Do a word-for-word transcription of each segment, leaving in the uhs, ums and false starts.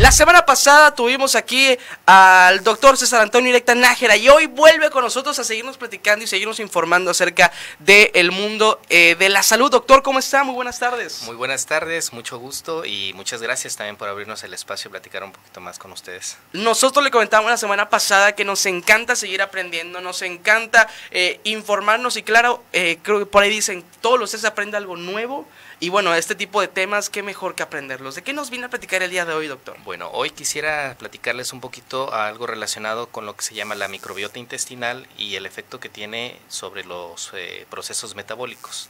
La semana pasada tuvimos aquí al doctor César Antonio Irecta Nájera y hoy vuelve con nosotros a seguirnos platicando y seguirnos informando acerca del mundo eh, de la salud. Doctor, ¿cómo está? Muy buenas tardes. Muy buenas tardes, mucho gusto y muchas gracias también por abrirnos el espacio y platicar un poquito más con ustedes. Nosotros le comentábamos la semana pasada que nos encanta seguir aprendiendo, nos encanta eh, informarnos y claro, eh, creo que por ahí dicen, todos los días se aprende algo nuevo. Y bueno, este tipo de temas, qué mejor que aprenderlos. ¿De qué nos viene a platicar el día de hoy, doctor? Bueno, hoy quisiera platicarles un poquito a algo relacionado con lo que se llama la microbiota intestinal y el efecto que tiene sobre los eh, procesos metabólicos.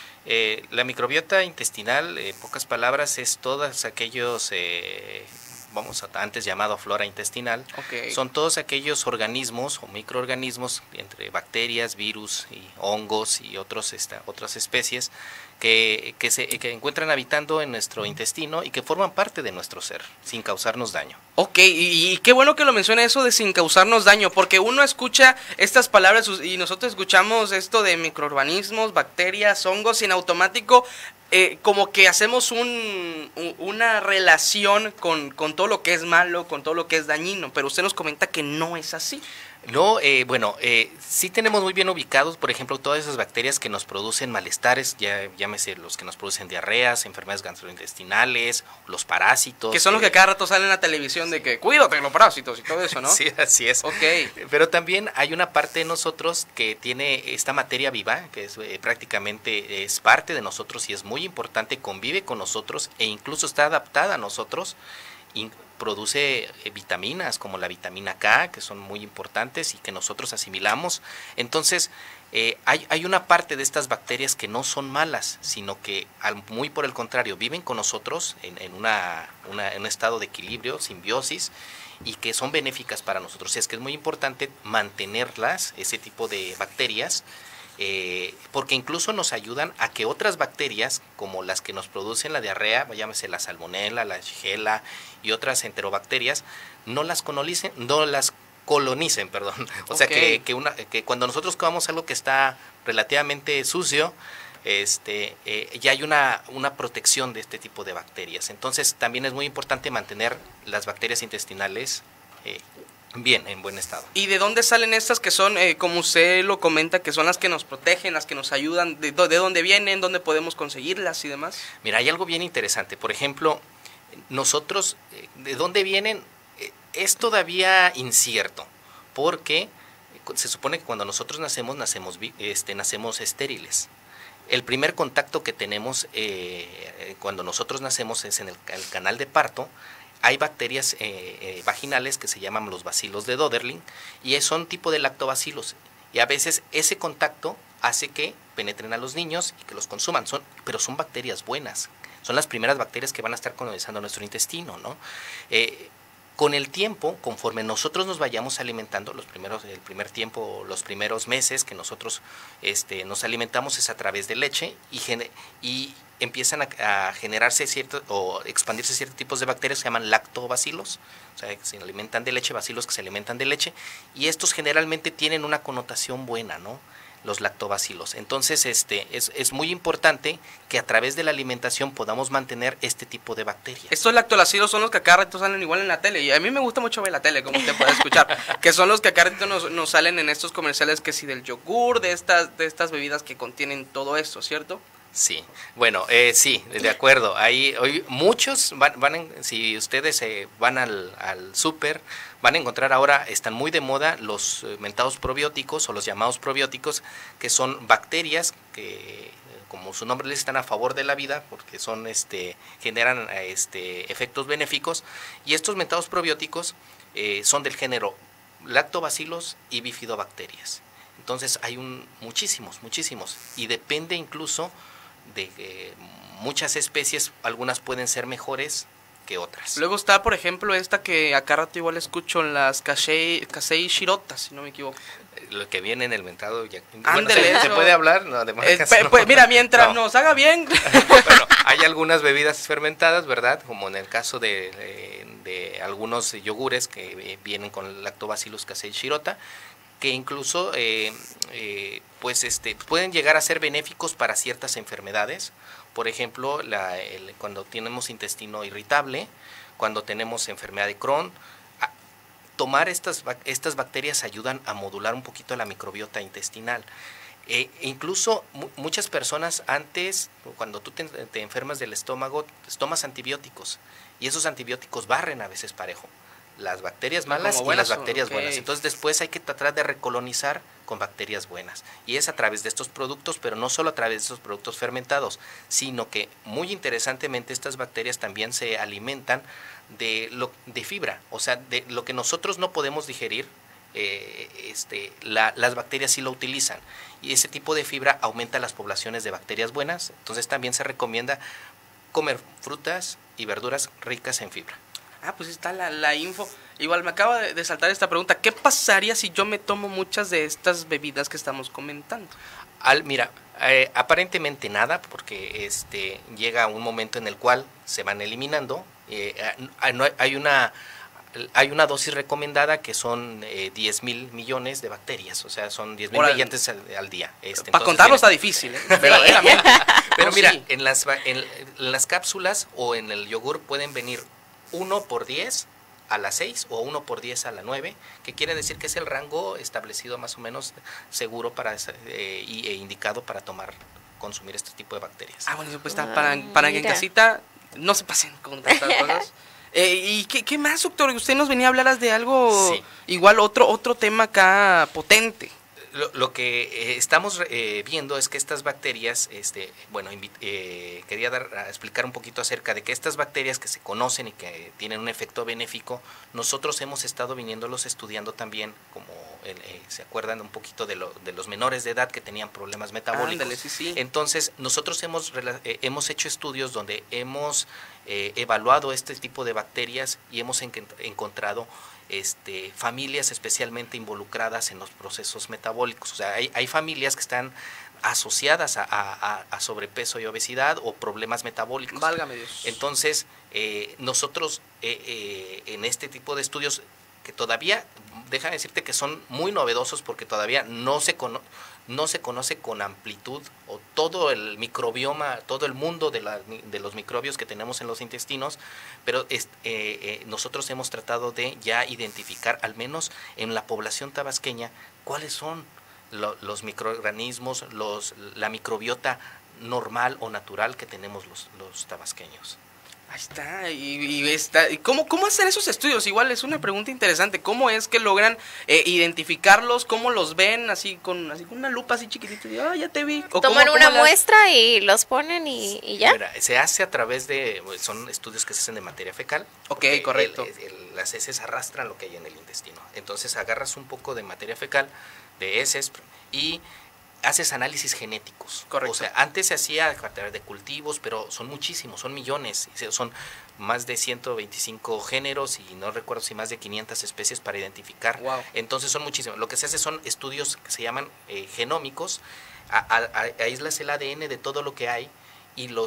Eh, la microbiota intestinal, en pocas palabras, es todos aquellos, eh, vamos a, antes llamado flora intestinal, okay. Son todos aquellos organismos o microorganismos, entre bacterias, virus y hongos y otros, esta, otras especies, que, que se que encuentran habitando en nuestro intestino y que forman parte de nuestro ser, sin causarnos daño. Ok, y, y qué bueno que lo menciona eso de sin causarnos daño, porque uno escucha estas palabras y nosotros escuchamos esto de microorganismos, bacterias, hongos, y en automático eh, como que hacemos un, un, una relación con, con todo lo que es malo, con todo lo que es dañino, pero usted nos comenta que no es así. No, eh, bueno, eh, sí tenemos muy bien ubicados, por ejemplo, todas esas bacterias que nos producen malestares, ya llámese los que nos producen diarreas, enfermedades gastrointestinales, los parásitos. Que son los que cada rato salen en la televisión de que cuídate de los parásitos y todo eso, ¿no? Sí, así es. Ok. Pero también hay una parte de nosotros que tiene esta materia viva, que es eh, prácticamente es parte de nosotros y es muy importante, convive con nosotros e incluso está adaptada a nosotros. Y produce eh, vitaminas como la vitamina K, que son muy importantes y que nosotros asimilamos. Entonces, eh, hay, hay una parte de estas bacterias que no son malas, sino que al, muy por el contrario, viven con nosotros en, en, una, una, en un estado de equilibrio, simbiosis, y que son benéficas para nosotros. Y es que es muy importante mantenerlas, ese tipo de bacterias, Eh, porque incluso nos ayudan a que otras bacterias, como las que nos producen la diarrea, llámese la salmonela, la shigella y otras enterobacterias, no las colonicen, no las colonicen, perdón. O okay. sea, que, que, una, que cuando nosotros comamos algo que está relativamente sucio, este, eh, ya hay una, una protección de este tipo de bacterias. Entonces, también es muy importante mantener las bacterias intestinales eh, bien, en buen estado. ¿Y de dónde salen estas que son, eh, como usted lo comenta, que son las que nos protegen, las que nos ayudan? ¿De, de dónde vienen? ¿Dónde podemos conseguirlas y demás? Mira, hay algo bien interesante. Por ejemplo, nosotros, ¿de dónde vienen? Es todavía incierto, porque se supone que cuando nosotros nacemos, nacemos, este, nacemos estériles. El primer contacto que tenemos eh, cuando nosotros nacemos es en el, el canal de parto. Hay bacterias eh, eh, vaginales que se llaman los bacilos de Doderling y son tipo de lactobacilos. Y a veces ese contacto hace que penetren a los niños y que los consuman, son, pero son bacterias buenas. Son las primeras bacterias que van a estar colonizando nuestro intestino, ¿no? Eh, Con el tiempo, conforme nosotros nos vayamos alimentando, los primeros, el primer tiempo, los primeros meses que nosotros este, nos alimentamos es a través de leche y, y empiezan a, a generarse ciertos o expandirse ciertos tipos de bacterias que se llaman lactobacilos, o sea, que se alimentan de leche, bacilos que se alimentan de leche, y estos generalmente tienen una connotación buena, ¿no? Los lactobacilos. Entonces, este es, es muy importante que a través de la alimentación podamos mantener este tipo de bacterias. Estos lactobacilos son los que acá rato salen igual en la tele, y a mí me gusta mucho ver la tele, como usted puede escuchar, que son los que acá rato nos, nos salen en estos comerciales, que si del yogur, de estas, de estas bebidas que contienen todo esto, ¿cierto? Sí, bueno, eh, sí, de acuerdo. Hay hoy muchos van, van en, si ustedes eh, van al, al súper, van a encontrar ahora, están muy de moda los eh, mentados probióticos o los llamados probióticos, que son bacterias que, como su nombre les están a favor de la vida, porque son este generan este efectos benéficos, y estos mentados probióticos eh, son del género lactobacilos y bifidobacterias. Entonces hay un muchísimos, muchísimos, y depende incluso de eh, muchas especies, algunas pueden ser mejores que otras. Luego está, por ejemplo, esta que acá rato igual escucho, las Kasei, Kasei Shirota, si no me equivoco. Lo que viene en el mentado, ya, Ándele, bueno, ¿se, ¿se puede hablar? No, de marcas, eh, no. Pues mira, mientras no. nos haga bien. Bueno, hay algunas bebidas fermentadas, ¿verdad? Como en el caso de, de, de algunos yogures que vienen con lactobacillus casei shirota, que incluso eh, eh, pues este pueden llegar a ser benéficos para ciertas enfermedades. Por ejemplo, la, el, cuando tenemos intestino irritable, cuando tenemos enfermedad de Crohn. A, tomar estas, estas bacterias ayudan a modular un poquito la microbiota intestinal. E incluso mu muchas personas antes, cuando tú te, te enfermas del estómago, tomas antibióticos y esos antibióticos barren a veces parejo las bacterias malas y las bacterias okay. buenas. Entonces después hay que tratar de recolonizar con bacterias buenas. Y es a través de estos productos, pero no solo a través de estos productos fermentados, sino que muy interesantemente estas bacterias también se alimentan de, lo, de fibra, o sea, de lo que nosotros no podemos digerir. Eh, este, la, las bacterias sí lo utilizan y ese tipo de fibra aumenta las poblaciones de bacterias buenas. Entonces también se recomienda comer frutas y verduras ricas en fibra. Ah, pues está la, la info. Igual me acaba de, de saltar esta pregunta. ¿Qué pasaría si yo me tomo muchas de estas bebidas que estamos comentando? Al, mira, eh, aparentemente nada, porque este llega un momento en el cual se van eliminando. Eh, hay una Hay una dosis recomendada que son eh, diez mil millones de bacterias, o sea, son diez mil brillantes al, al día. Este, Para contarlo está difícil, ¿eh? Verdaderamente. Pero no, mira, sí. en, las, en, en las cápsulas o en el yogur pueden venir uno por diez a la seis o uno por diez a la nueve, que quiere decir que es el rango establecido más o menos seguro para eh, y, e indicado para tomar, consumir este tipo de bacterias. Ah, bueno, eso pues está para, para que en casita no se pasen con tantas cosas. Eh, ¿Y qué, qué más, doctor? Usted nos venía a hablar de algo, sí. igual otro otro tema acá potente. Lo, lo que eh, estamos eh, viendo es que estas bacterias, este, bueno, eh, quería dar a explicar un poquito acerca de que estas bacterias que se conocen y que tienen un efecto benéfico, nosotros hemos estado viniéndolos estudiando también, como el, eh, se acuerdan un poquito de, lo, de los menores de edad que tenían problemas metabólicos. Ándale, sí, sí. Entonces, nosotros hemos, eh, hemos hecho estudios donde hemos eh, evaluado este tipo de bacterias y hemos en, encontrado Este, familias especialmente involucradas en los procesos metabólicos. O sea, hay, hay familias que están asociadas a, a, a sobrepeso y obesidad o problemas metabólicos. Válgame Dios. Entonces, eh, nosotros eh, eh, en este tipo de estudios que todavía, déjame decirte que son muy novedosos porque todavía no se conoce no se conoce con amplitud o todo el microbioma, todo el mundo de, la, de los microbios que tenemos en los intestinos, pero es, eh, eh, nosotros hemos tratado de ya identificar, al menos en la población tabasqueña, cuáles son lo, los microorganismos, los, la microbiota normal o natural que tenemos los, los tabasqueños. Ahí está, y, y está, y ¿cómo, ¿cómo hacen esos estudios? Igual es una pregunta interesante, ¿cómo es que logran eh, identificarlos? ¿Cómo los ven? Así con, así con una lupa así chiquitita, y, ah, ya te vi. ¿O Toman cómo, una cómo muestra las... y los ponen y, y ya. Mira, se hace a través de, son estudios que se hacen de materia fecal. Ok, correcto. El, el, las heces arrastran lo que hay en el intestino. Entonces agarras un poco de materia fecal, de heces, y haces análisis genéticos. Correcto. O sea, antes se hacía a través de cultivos, pero son muchísimos, son millones, son más de ciento veinticinco géneros y no recuerdo si más de quinientas especies para identificar. Wow. Entonces son muchísimos. Lo que se hace son estudios que se llaman eh, genómicos, a, a, a, aíslas el A D N de todo lo que hay y lo,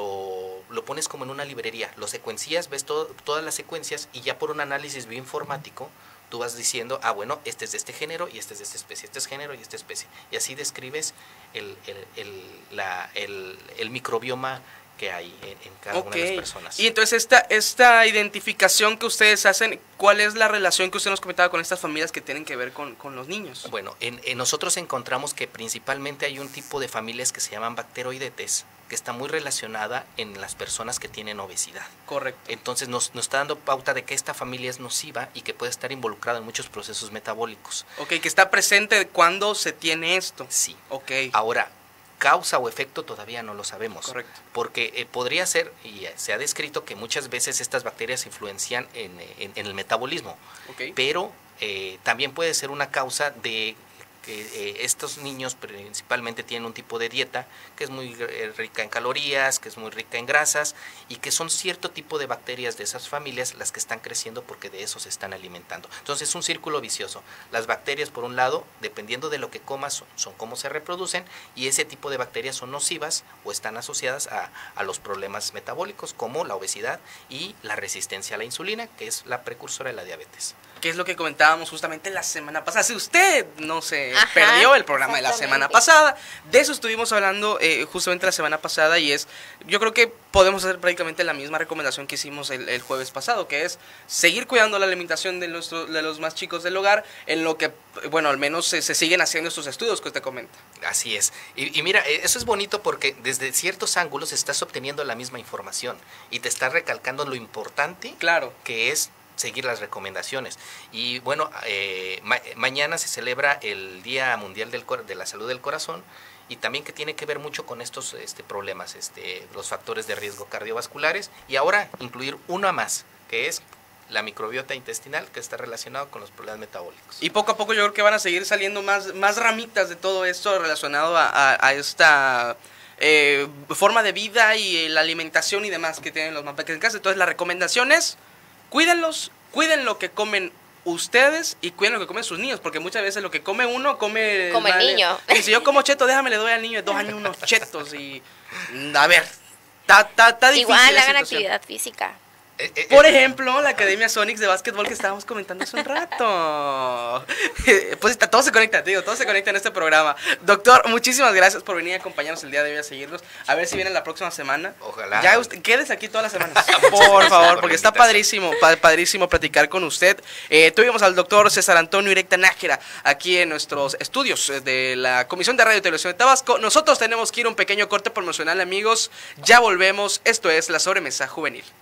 lo, lo pones como en una librería, lo secuencias, ves todo, todas las secuencias y ya por un análisis bioinformático tú vas diciendo, ah, bueno, este es de este género y este es de esta especie, este es género y esta especie. Y así describes el, el, el, la, el, el microbioma que hay en, en cada okay. una de las personas. Y entonces esta, esta identificación que ustedes hacen, ¿cuál es la relación que usted nos comentaba con estas familias que tienen que ver con, con los niños? Bueno, en, en nosotros encontramos que principalmente hay un tipo de familias que se llaman bacteroidetes, que está muy relacionada en las personas que tienen obesidad. Correcto. Entonces nos, nos está dando pauta de que esta familia es nociva y que puede estar involucrada en muchos procesos metabólicos. Ok, que está presente cuando se tiene esto. Sí. Ok. Ahora, causa o efecto todavía no lo sabemos. Correcto. Porque eh, podría ser, y se ha descrito que muchas veces estas bacterias influencian en, en, en el metabolismo. Okay. Pero eh, también puede ser una causa de que eh, estos niños principalmente tienen un tipo de dieta que es muy eh, rica en calorías, que es muy rica en grasas y que son cierto tipo de bacterias de esas familias las que están creciendo porque de eso se están alimentando. Entonces es un círculo vicioso. Las bacterias, por un lado, dependiendo de lo que comas, son, son cómo se reproducen y ese tipo de bacterias son nocivas o están asociadas a, a los problemas metabólicos como la obesidad y la resistencia a la insulina, que es la precursora de la diabetes. Que es lo que comentábamos justamente la semana pasada. Si usted no se Ajá, perdió el programa de la semana exactamente. pasada. De eso estuvimos hablando eh, justamente la semana pasada y es, yo creo que podemos hacer prácticamente la misma recomendación que hicimos el, el jueves pasado, que es seguir cuidando la alimentación de, nuestro, de los más chicos del hogar, en lo que, bueno, al menos se, se siguen haciendo estos estudios que usted comenta. Así es. Y, y mira, eso es bonito porque desde ciertos ángulos estás obteniendo la misma información y te está recalcando lo importante Claro. que es seguir las recomendaciones. Y bueno, eh, ma mañana se celebra el Día Mundial del de la Salud del Corazón y también que tiene que ver mucho con estos este, problemas, este, los factores de riesgo cardiovasculares y ahora incluir uno más, que es la microbiota intestinal, que está relacionado con los problemas metabólicos. Y poco a poco yo creo que van a seguir saliendo más, más ramitas de todo esto relacionado a, a, a esta eh, forma de vida y la alimentación y demás que tienen los más pequeños en casa. Entonces la recomendación es, cuídenlos, cuiden lo que comen ustedes y cuiden lo que comen sus niños, porque muchas veces lo que come uno, come... Come el madre. niño. Y si yo como cheto, déjame, le doy al niño de dos años unos chetos y... A ver, está difícil Igual la hagan situación. actividad física. Eh, eh, Por eh, ejemplo, la Academia Sonics de básquetbol que estábamos comentando hace un rato. Pues está, todo se conecta, te digo, todo se conecta en este programa. Doctor, muchísimas gracias por venir a acompañarnos el día de hoy a seguirnos. A ver si viene la próxima semana. Ojalá. Ya usted, quédese aquí todas las semanas. Muchas Por gracias favor, por porque la está invitación. padrísimo, pa- padrísimo platicar con usted. Eh, tuvimos al doctor César Antonio Irecta Nájera aquí en nuestros estudios eh, de la Comisión de Radio y Televisión de Tabasco. Nosotros tenemos que ir a un pequeño corte promocional, amigos. Ya volvemos. Esto es La Sobremesa Juvenil.